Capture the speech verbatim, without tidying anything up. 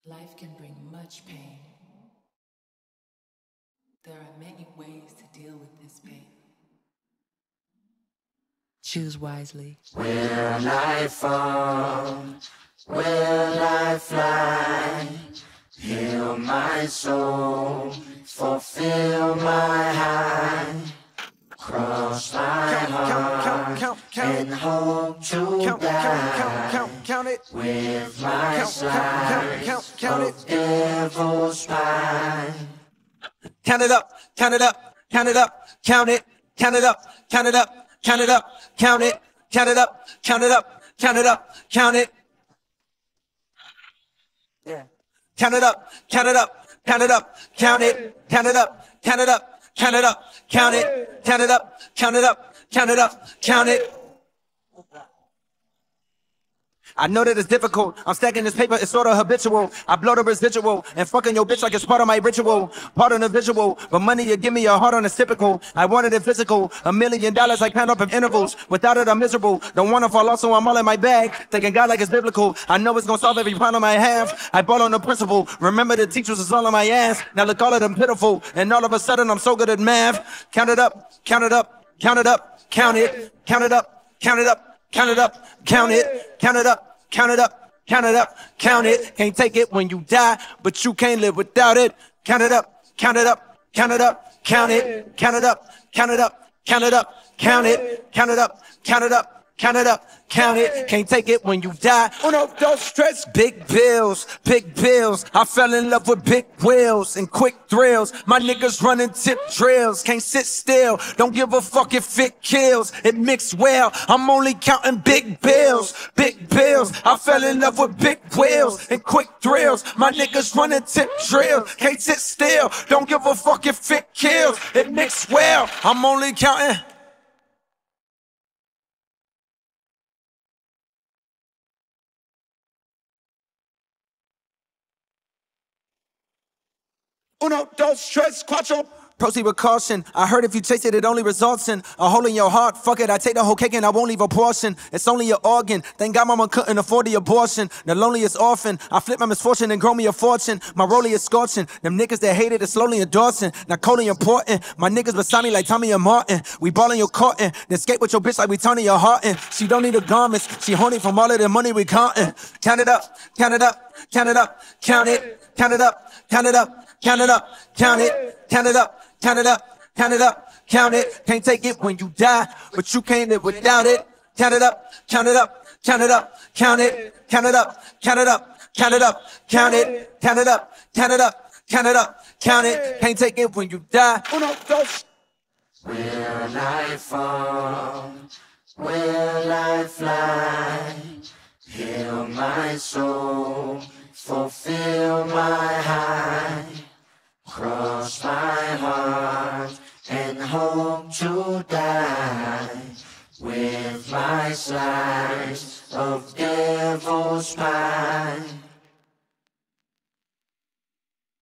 Life can bring much pain. There are many ways to deal with this pain. Choose wisely. Will I fall? Will I fly? Heal my soul, fulfill my high. Cross my heart and hope to die with my slice of devil's spine. Count it up, count it up, count it up, count it, count it up, count it up, count it up, count it, count it up, count it up, count it up, count it. Yeah. Count it up, count it up, count it up, count it, count it up, count it up, count it up, count it, count it up, count it up, count it up, count it. I know that it's difficult. I'm stacking this paper, it's sort of habitual. I blow the residual and fucking your bitch like it's part of my ritual. Part of the visual, but money you give me a heart on is typical. I wanted it physical, a million dollars I count up in intervals. Without it I'm miserable, don't wanna fall off so I'm all in my bag. Thinking God like it's biblical, I know it's gonna solve every problem I have. I bought on the principle, remember the teachers is all on my ass. Now look all of them pitiful, and all of a sudden I'm so good at math. Count it up, count it up, count it up, count it, count it up, count it up. Count it up, count it, count it up, count it up, count it up, count it. Can't take it when you die, but you can't live without it. Count it up, count it up, count it up, count it, count it up, count it up, count it up, count it, count it up, count it up. Count it up, count it, can't take it when you die. Uno, dos, stress, big bills, big bills. I fell in love with big wheels and quick thrills. My niggas running tip drills, can't sit still. Don't give a fuck if it kills, it mixed well. I'm only counting big bills, big bills. I fell in love with big wheels and quick thrills. My niggas running tip drills, can't sit still. Don't give a fuck if it kills, it mixed well. I'm only counting. Uno, dos, tres, cuatro. Proceed with caution. I heard if you taste it, it only results in a hole in your heart. Fuck it, I take the whole cake and I won't leave a portion. It's only an organ. Thank God mama couldn't afford the abortion. The loneliest orphan. I flip my misfortune and grow me a fortune. My rollie is scorching. Them niggas that hated it slowly endorsing. Now Cody important. My niggas beside me like Tommy and Martin. We ballin' your cotton. Then skate with your bitch like we Tony your Harton. She don't need the garments. She horny from all of the money we countin'. Count it up, count it up, count it up, count it, count it up, count it up, count it up, count it, count it up. Count it up, count it up, count it. Can't take it when you die, but you can't live without it. Count it up, count it up, count it up, count it, count it up, count it up, count it up, count it, count it up, count it up, count it up, count it. Can't take it when you die. Uno, dos. Will I fall? Will I fly? Heal my soul, fulfill my high. Cross my heart and hope to die with my slice of devil's spine.